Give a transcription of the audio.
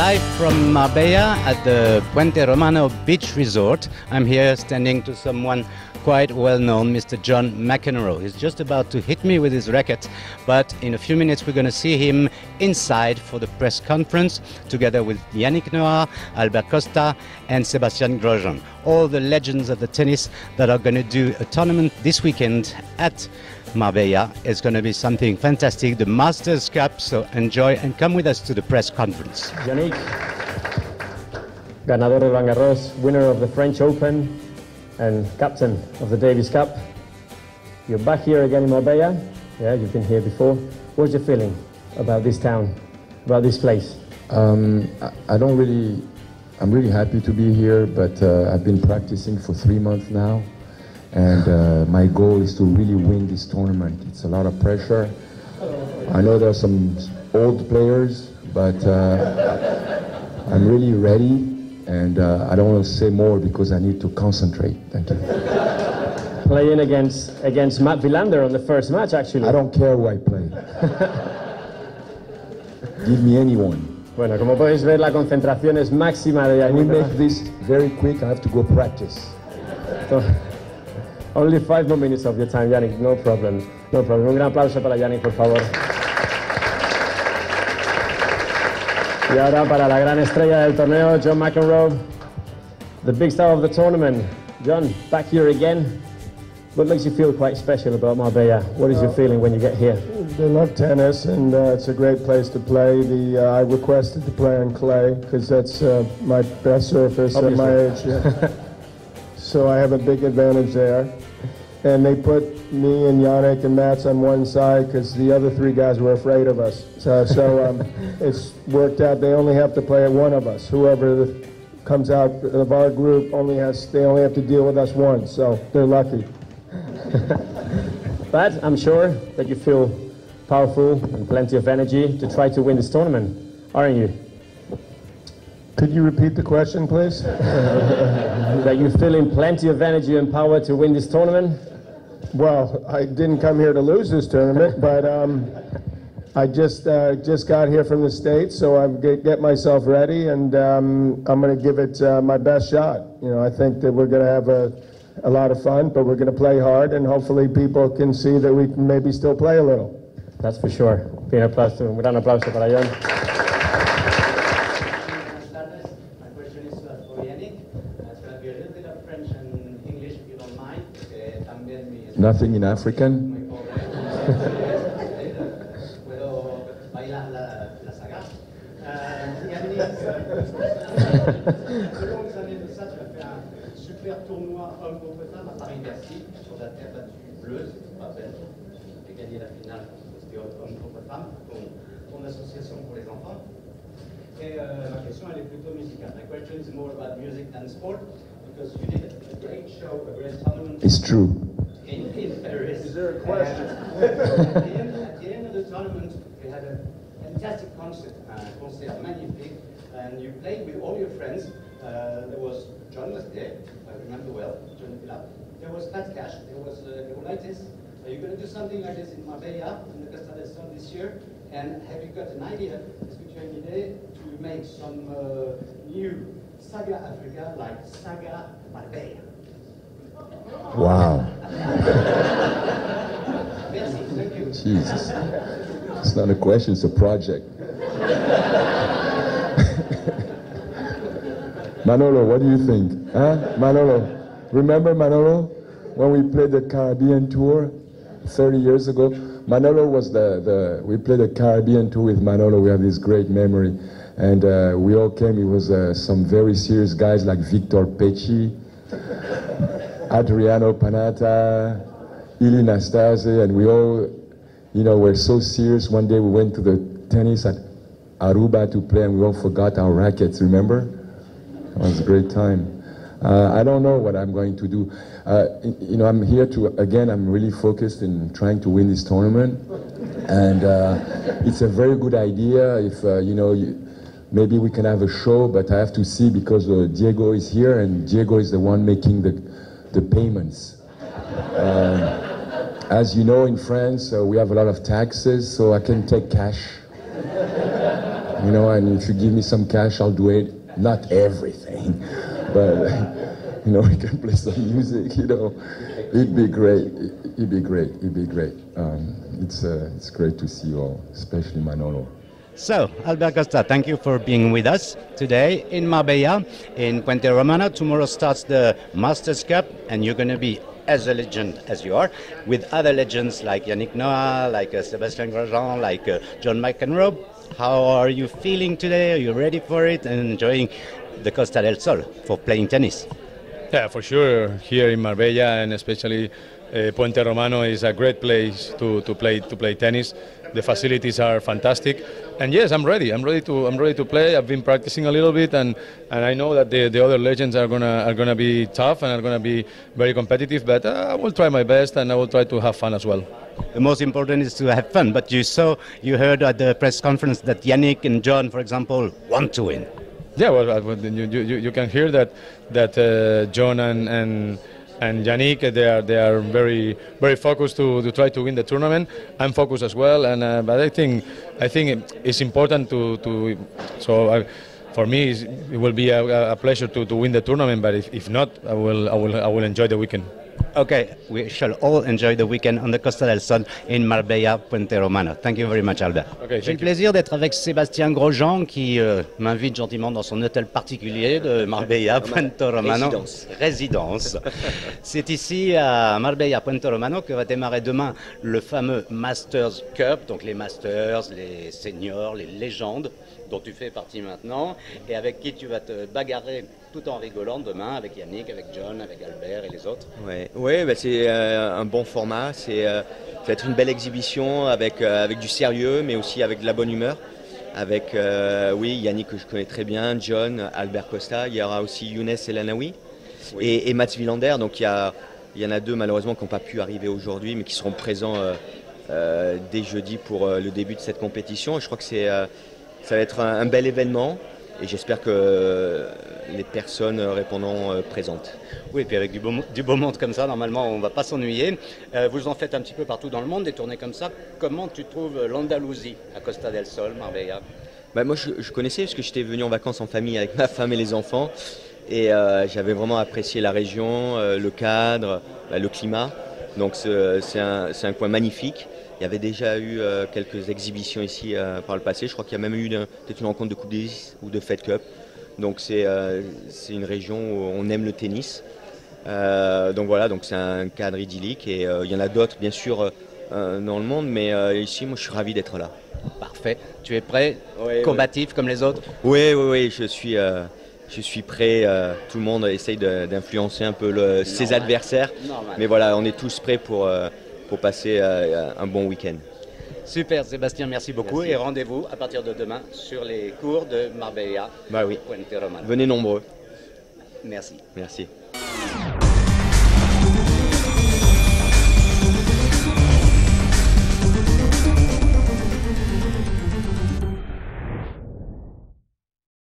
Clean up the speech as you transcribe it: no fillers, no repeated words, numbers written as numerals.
live from Marbella at the Puente Romano Beach Resort. I'm here standing to someone quite well known, Mr. John McEnroe. He's just about to hit me with his racket, but in a few minutes we're going to see him inside for the press conference together with Yannick Noah, Albert Costa and Sébastien Grosjean. All the legends of the tennis that are going to do a tournament this weekend at Marbella. Is going to be something fantastic, the Masters Cup, so enjoy and come with us to the press conference. Yannick, ganador de Roland Garros, winner of the French Open and captain of the Davis Cup. You're back here again in Marbella. Yeah, you've been here before. What's your feeling about this town, about this place? I'm really happy to be here, but I've been practicing for 3 months now. And my goal is to really win this tournament. It's a lot of pressure. I know there are some old players, but I'm really ready, and I don't want to say more because I need to concentrate. Thank you. Playing against Matt Wilander on the first match, actually. I don't care who I play. Give me anyone. Bueno, como podéis ver, la concentración es máxima de Can we Yannick. make this very quick? I have to go practice. Only 5 more minutes of your time, Yannick. No problem. No problem. Un gran aplauso para Yannick, por favor. Y ahora para la gran estrella del torneo, John McEnroe, the big star of the tournament. John, back here again. What makes you feel quite special about Marbella? What is your feeling when you get here? They love tennis, and it's a great place to play. I requested to play on clay because that's my best surface at my age. Yeah. So I have a big advantage there. And they put me and Yannick and Mats on one side because the other 3 guys were afraid of us. So it's worked out. They only have to play at one of us. Whoever comes out of our group they only have to deal with us once. So they're lucky. But I'm sure that you feel powerful and plenty of energy to try to win this tournament, aren't you? Could you repeat the question, please? That you're feeling plenty of energy and power to win this tournament? Well, I didn't come here to lose this tournament, but I just got here from the States, so I'm get myself ready, and I'm going to give it my best shot. You know, I think that we're going to have a lot of fun, but we're going to play hard, and hopefully people can see that we can maybe still play a little. That's for sure. Un gran aplauso para John. Nothing in African? Super tournoi homme contre femme à Paris-Bercy sur la terre battue bleuze, je rappelle. J'ai gagné la finale c'était homme contre femme, ton association pour les enfants. Et ma question elle est plutôt musicale. My question is more about music than sport because you did a great show, a great tournament. It's true. In Paris. Is there a question? At the end of the tournament, you had a fantastic concert magnifique, and you played with all your friends. There was John was there, I remember well, John Pilar. There was Pat Cash, there was Nicolaitis. Are you going to do something like this in Marbella, in the Costa del Sol this year? And have you got an idea, est-ce que tu as une idée, to make some new Saga Africa like Saga Marbella? Wow. Merci, thank you. Jesus. It's not a question, it's a project. Manolo, what do you think? Huh? Manolo, remember Manolo? When we played the Caribbean tour 30 years ago? Manolo was we played the Caribbean tour with Manolo. We have this great memory. And we all came, it was some very serious guys like Victor Pecci, Adriano Panata, Ili Nastase, and we all, you know, were so serious. One day we went to the tennis at Aruba to play, and we all forgot our rackets, remember? It was a great time. I don't know what I'm going to do. You know, I'm here to, again, I'm really focused in trying to win this tournament. And it's a very good idea if, you know, maybe we can have a show, but I have to see because Diego is here, and Diego is the one making the payments. As you know, in France, we have a lot of taxes, so I can take cash. You know, and if you give me some cash, I'll do it. Not everything, but you know, we can play some music. You know, it'd be great. It'd be great. It'd be great. It's great to see you all, especially Manolo. So, Albert Costa, thank you for being with us today in Marbella, in Puente Romano. Tomorrow starts the Masters Cup, and you're going to be as a legend as you are, with other legends like Yannick Noah, like Sébastien Grosjean, like John McEnroe. How are you feeling today? Are you ready for it and enjoying the Costa del Sol for playing tennis? Yeah, for sure. Here in Marbella, and especially Puente Romano, is a great place to play tennis. The facilities are fantastic, and yes, I'm ready. I'm ready to play. I've been practicing a little bit, and I know that the other legends are gonna be tough and are gonna be very competitive. But I will try my best, and I will try to have fun as well. The most important is to have fun. But you heard at the press conference that Yannick and John, for example, want to win. Yeah, well, you can hear that John and Yannick, they are very focused to try to win the tournament. I'm focused as well, and but I think it's important for me it will be a pleasure to win the tournament. But if not, I will enjoy the weekend. Okay, we shall all enjoy the weekend on the Costa del Sol in Marbella, Puente Romano. Thank you very much, Albert. Okay, j'ai le plaisir d'être avec Sébastien Grosjean qui m'invite gentiment dans son hôtel particulier de Marbella, Puente Romano. Résidence. C'est ici à Marbella, Puente Romano que va démarrer demain le fameux Masters Cup, donc les Masters, les seniors, les légendes dont tu fais partie maintenant et avec qui tu vas te bagarrer tout en rigolant demain avec Yannick, avec John, avec Albert et les autres. Ouais, bah c'est un bon format, ça va être une belle exhibition avec du sérieux mais aussi avec de la bonne humeur. Avec Yannick que je connais très bien, John, Albert Costa, il y aura aussi Younes El Anaoui et Mats Wilander. Donc il y en a deux malheureusement qui n'ont pas pu arriver aujourd'hui mais qui seront présents dès jeudi pour le début de cette compétition. Et je crois que ça va être un bel événement. Et j'espère que les personnes répondront présentes. Oui, et puis avec du beau monde comme ça, normalement, on ne va pas s'ennuyer. Vous en faites un petit peu partout dans le monde, des tournées comme ça. Comment tu trouves l'Andalousie à Costa del Sol, Marbella? Moi, je connaissais parce que j'étais venu en vacances en famille avec ma femme et les enfants. Et j'avais vraiment apprécié la région, le cadre, le climat. Donc c'est un coin magnifique. Il y avait déjà eu quelques exhibitions ici par le passé. Je crois qu'il y a même eu peut-être une rencontre de Coupe Davis ou de Fed Cup. Donc c'est une région où on aime le tennis. Donc voilà, donc c'est un cadre idyllique et il y en a d'autres bien sûr dans le monde, mais ici moi je suis ravi d'être là. Parfait. Tu es prêt, combatif comme les autres? Oui, je suis prêt. Tout le monde essaye d'influencer un peu ses adversaires. Normal. Mais voilà, on est tous prêts pour passer un bon week-end. Super Sébastien, merci beaucoup. Merci. Et rendez-vous à partir de demain sur les cours de Marbella. Bah oui. Puente Romano. Venez nombreux. Merci. Merci.